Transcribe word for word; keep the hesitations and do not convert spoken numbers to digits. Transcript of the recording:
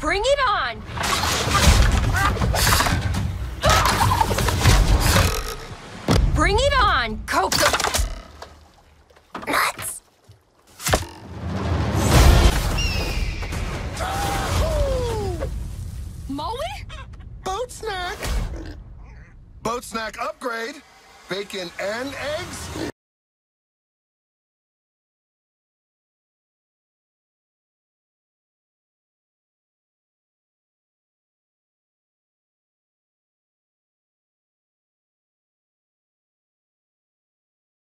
Bring it on! Bring it on, Coco... Nuts! Moe? Boat snack! Boat snack upgrade! Bacon and eggs?